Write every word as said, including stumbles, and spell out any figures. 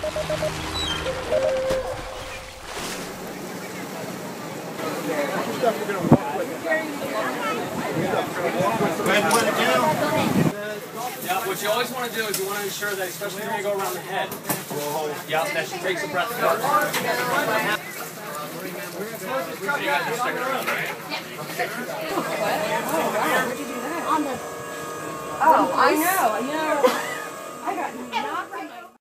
Yeah, what you always want to do is you want to ensure that, especially when you go around the head, yeah, that she takes a breath first. You guys are sticking around, right? Oh, I know, I know.